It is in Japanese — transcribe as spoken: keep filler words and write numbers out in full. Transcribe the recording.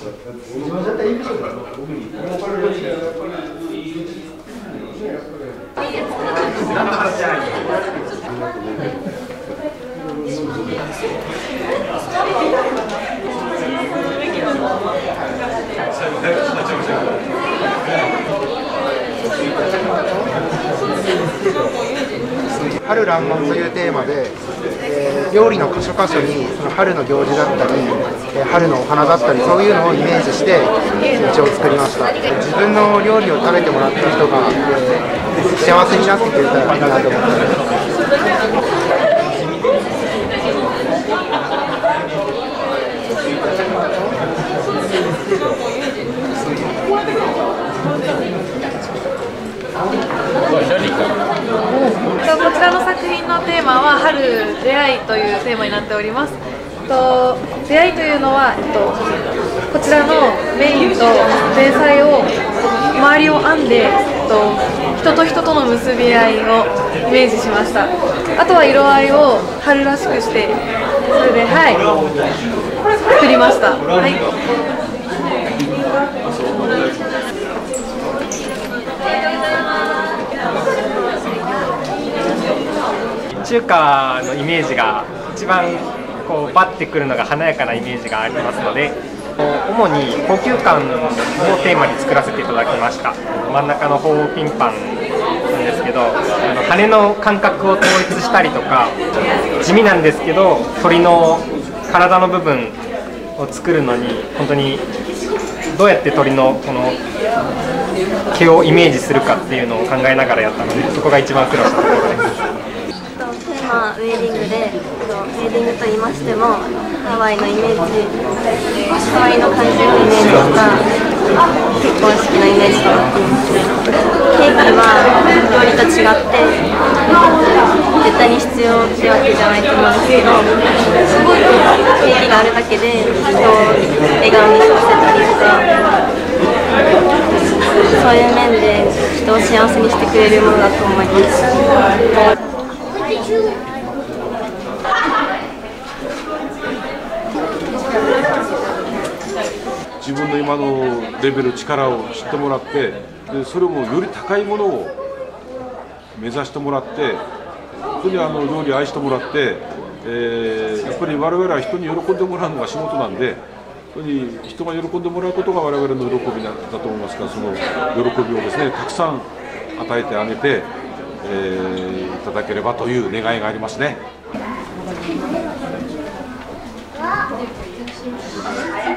春らんまんというテーマで、えー、料理の箇所箇所にその春の行事だったり、えー、春のお花だったり、そういうのをイメージして一応作りました。自分の料理を食べてもらった人が、えー、幸せになってくれたらいいなと思ってます。 こちらの作品のテーマは春出会いというテーマになっております。と出会いというのは、えっと、こちらのメインと前菜を周りを編んで、えっと、人と人との結び合いをイメージしました。あとは色合いを春らしくして、それで、はい、作りました。はい、 中華のイメージが一番こうバッてくるのが華やかなイメージがありますので、主に高級感をテーマに作らせていただきました。真ん中のホーピンパンなんですけど、あの羽の感覚を統一したりとか、地味なんですけど鳥の体の部分を作るのに本当にどうやって鳥のこの毛をイメージするかっていうのを考えながらやったので、そこが一番苦労したところです。 まあ、ウェディングで、ウェディングと言いましてもハワイのイメージ、ハワイの感じのイメージとか結婚式のイメージとなっています。ケーキは料理と違って絶対に必要ってわけじゃないと思うんですけど、ケーキがあるだけで人を笑顔にさせたりとか、そういう面で人を幸せにしてくれるものだと思います。 自分の今のレベル、力を知ってもらって、でそれもより高いものを目指してもらって、本当にあの料理を愛してもらって、えー、やっぱり我々は人に喜んでもらうのが仕事なんで、本当に人が喜んでもらうことが我々の喜びだと思いますから、その喜びをですねたくさん与えてあげて、えー、いただければという願いがありますね。